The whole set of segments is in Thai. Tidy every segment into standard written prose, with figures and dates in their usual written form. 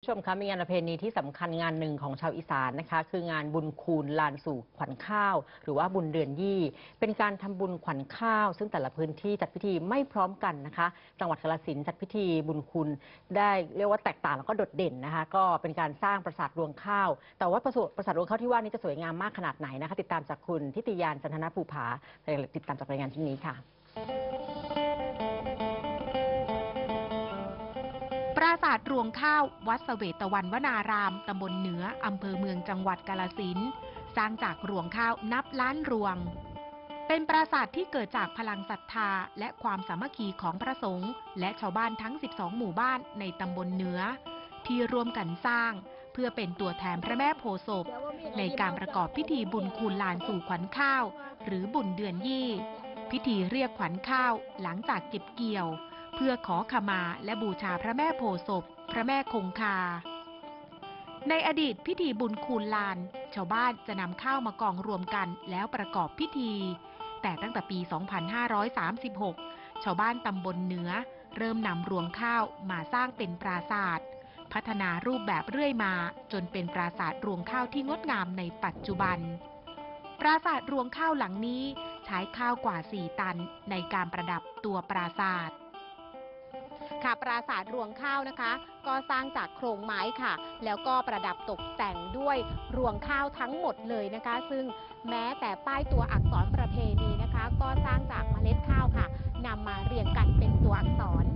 ผู้ชมคะมีงานประเพณีที่สำคัญงานหนึ่งของชาวอีสานนะคะคืองานบุญคูณลานสู่ขวัญข้าวหรือว่าบุญเดือนยี่เป็นการทำบุญขวัญข้าวซึ่งแต่ละพื้นที่จัดพิธีไม่พร้อมกันนะคะจังหวัดกาฬสินธุ์จัดพิธีบุญคูณได้เรียกว่าแตกต่างแล้วก็โดดเด่นนะคะก็เป็นการสร้างปราสาทรวงข้าวแต่ว่าปราสาทรวงข้าวที่ว่านี้จะสวยงามมากขนาดไหนนะคะติดตามจากคุณทิติยานจันทนภูผาติดตามจากรายงานชิ้นนี้ค่ะปราสาทรวงข้าววัดเสวตวันวนารามตำบลเหนืออำเภอเมืองจังหวัดกาฬสินธุ์สร้างจากรวงข้าวนับล้านรวงเป็นปราสาทที่เกิดจากพลังศรัทธาและความสามัคคีของพระสงฆ์และชาวบ้านทั้ง12หมู่บ้านในตำบลเหนือที่ร่วมกันสร้างเพื่อเป็นตัวแทนพระแม่โพธิ์ศพในการประกอบพิธีบุญคูณลานสู่ขวัญข้าวหรือบุญเดือนยี่พิธีเรียกขวัญข้าวหลังจากเก็บเกี่ยวเพื่อขอขมาและบูชาพระแม่โพธิ์ศพพระแม่คงคาในอดีตพิธีบุญคูณลานชาวบ้านจะนำข้าวมากองรวมกันแล้วประกอบพิธีแต่ตั้งแต่ปี 2536 ชาวบ้านตำบลเหนือเริ่มนำรวงข้าวมาสร้างเป็นปราสาทพัฒนารูปแบบเรื่อยมาจนเป็นปราสาทรวงข้าวที่งดงามในปัจจุบันปราสาทรวงข้าวหลังนี้ใช้ข้าวกว่า 4 ตันในการประดับตัวปราสาทค่ะปราสาทรวงข้าวนะคะก็สร้างจากโครงไม้ค่ะแล้วก็ประดับตกแต่งด้วยรวงข้าวทั้งหมดเลยนะคะซึ่งแม้แต่ป้ายตัวอักษรประเพณีนะคะก็สร้างจากเมล็ดข้าวค่ะนำมาเรียงกันเป็นตัวอักษร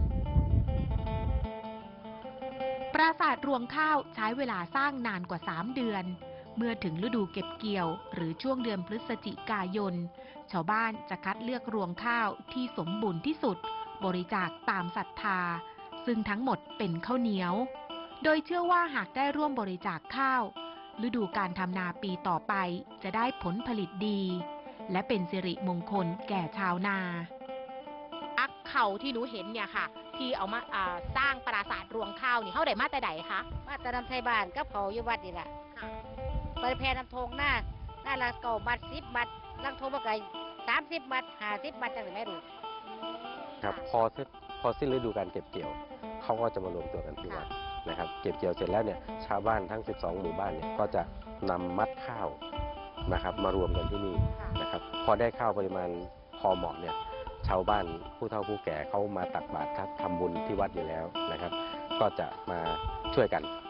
ปราสาทรวงข้าวใช้เวลาสร้างนานกว่า3 เดือนเมื่อถึงฤดูเก็บเกี่ยวหรือช่วงเดือนพฤศจิกายนชาวบ้านจะคัดเลือกรวงข้าวที่สมบูรณ์ที่สุดบริจาคตามศรัทธาซึ่งทั้งหมดเป็นข้าวเหนียวโดยเชื่อว่าหากได้ร่วมบริจาคข้าวฤดูการทำนาปีต่อไปจะได้ผลผลิตดีและเป็นสิริมงคลแก่ชาวนาอักเข่าที่หนูเห็นเนี่ยค่ะที่เอามาสร้างปราสาทรวงข้าวนี่เขาได้มาแต่ใดคะมาแต่นำไทยบ้านกับเขาอยู่วัดนี่แหละบริแพรนำทงหน้าละเก่าบัตร10 บาทลังทงมาไกล30 บาท50 บาทจังหรือไม่รู้ครับพอสิ้นฤดูการเก็บเกี่ยวเขาก็จะมารวมตัวกันที่วัดนะครับเก็บเกี่ยวเสร็จแล้วเนี่ยชาวบ้านทั้ง12หมู่บ้านเนี่ยก็จะนำมัดข้าวนะครับมารวมกันที่นี่นะครับพอได้ข้าวปริมาณพอเหมาะเนี่ยชาวบ้านผู้เฒ่าผู้แก่เขามาตักบาตรครับทำบุญที่วัดอยู่แล้วนะครับก็จะมาช่วยกัน